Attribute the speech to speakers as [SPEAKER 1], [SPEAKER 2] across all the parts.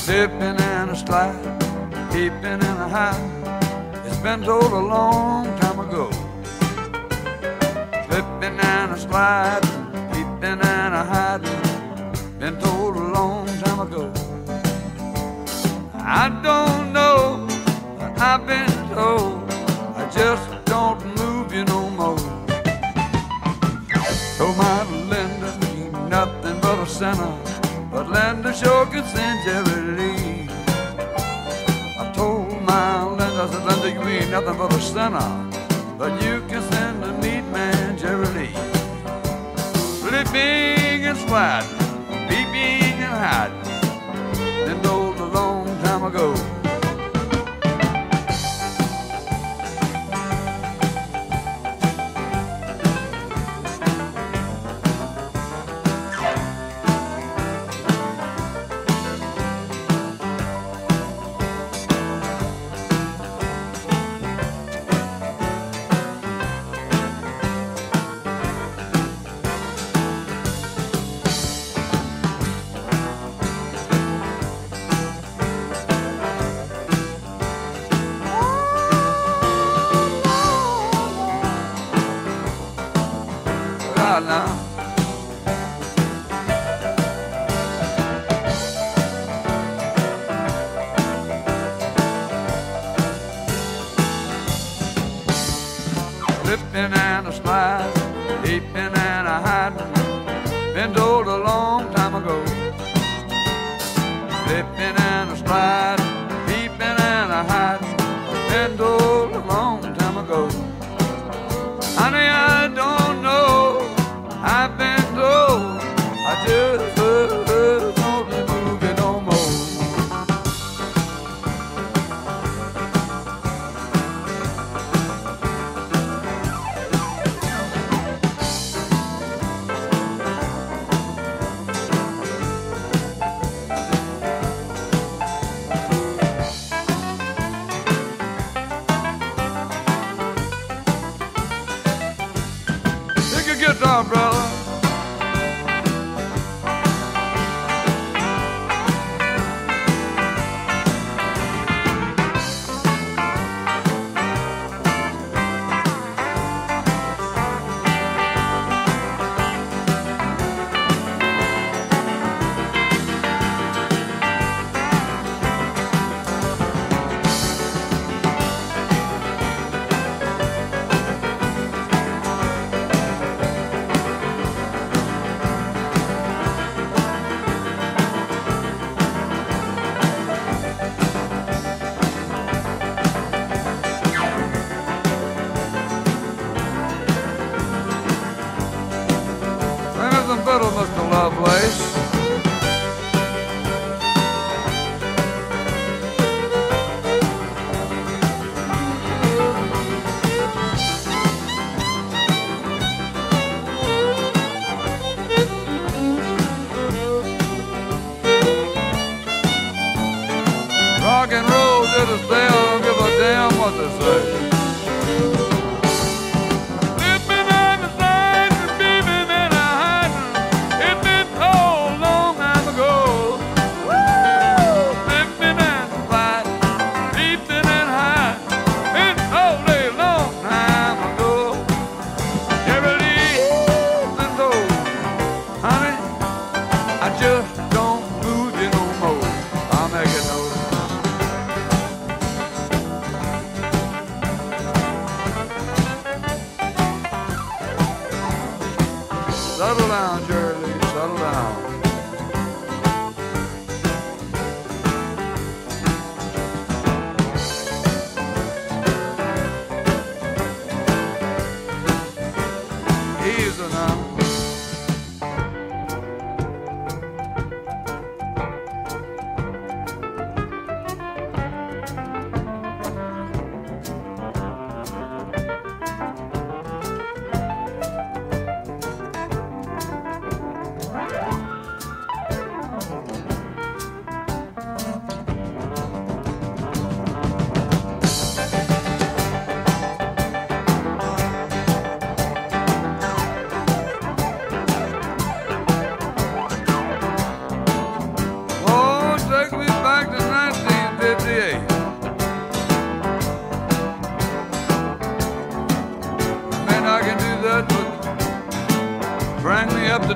[SPEAKER 1] Slippin' and a slide, peeping and a hide. It's been told a long time ago. Slippin' and a slide, peeping and a hiding. Been told a long time ago. I don't know, but I've been told I just don't move you no more. Told my Linda ain't nothing but a sinner, but Linda sure can send Jerry Lee. I told my Linda, I said, Linda, you ain't nothing but a sinner, but you can send the meat man Jerry Lee. Slipping and sliding, peeping and hiding, been told a long time ago. Now. Slipping and a slide, peeping and a hiding, been told a long time ago. Slipping and a slide, peeping and a hiding, been told a long time ago. Honey, I don't know, I've been told I just don't move you no more. Take your guitar, brother. Better, Mr. Lovelace. Rock and roll to the day, I don't give a damn what they say. Just don't move you no more. I'll make it know. Settle down, Shirley, settle down. Easy now.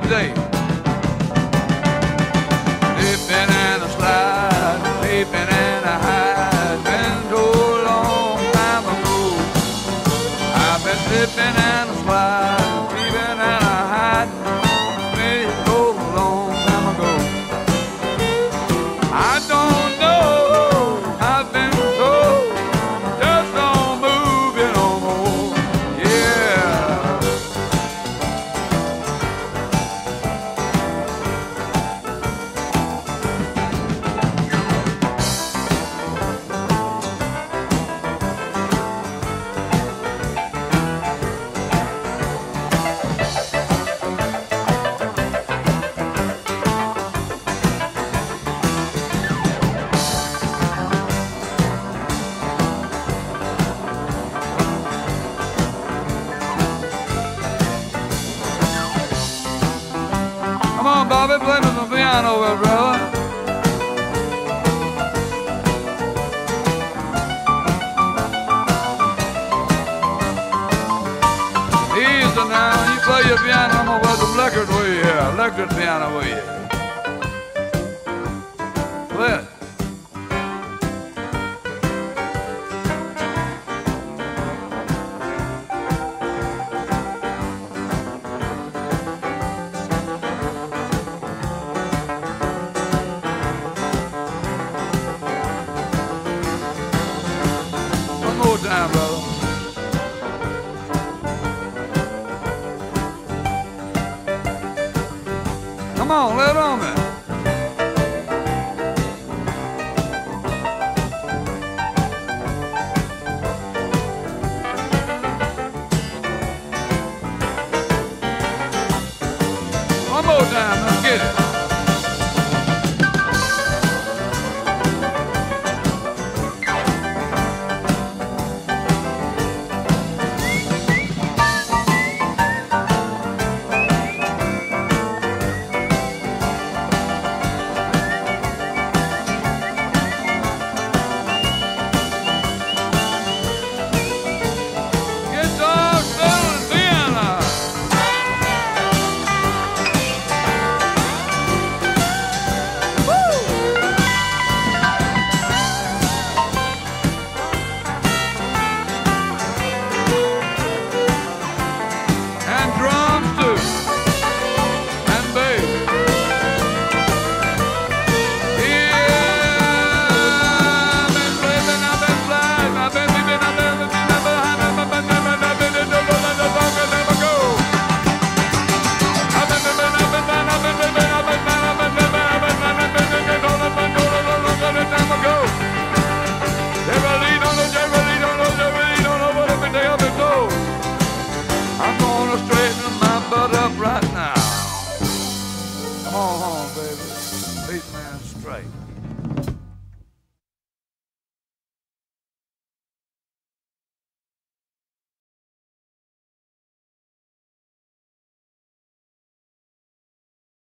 [SPEAKER 1] day. Slippin' and a slide, sleeping and a hide, been so long time ago. I've been slipping and a slide, sleeping and a hide, been so long time ago. I don't know, I've been told, just don't move it no more. Yeah. Come on, Bobby, play me some piano, brother. Easy now, you play your piano, I'm gonna play some record with you here, electric piano with you. Play it. One more time, brother. Come on, lay it on me. One more time, let's get it. Right now. Come on home, baby. Beat man straight.